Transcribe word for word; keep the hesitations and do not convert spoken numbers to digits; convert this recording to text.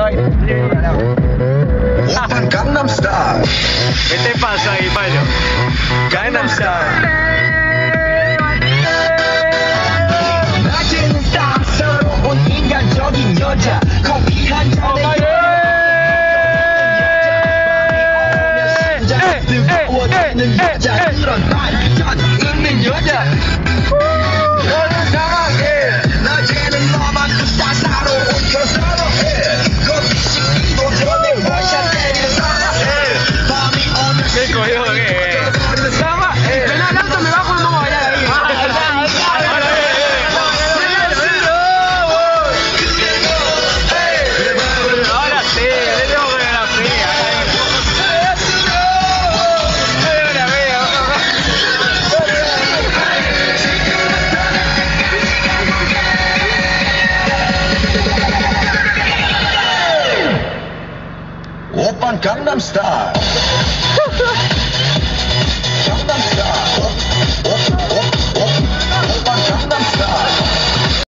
Open Gangnam Style. ¿Qué te pasa ahí, Mario? Gangnam Style. 낮에는 땀스러운 인간적인 여자 커피 한 잔에 뜨거워지는 여자 그런 반전 있는 여자 너는 강하게 낮에는 너만 또 따사로운 그 사랑해 커피 식기도 전에 원샷 때리는 사랑해 밤이 오면 ¿Qué coño es? 사랑해 Ven hablando, me bajo, no vaya de ahí. Ahora sí, le tengo que ver así. Open Gangnam Style.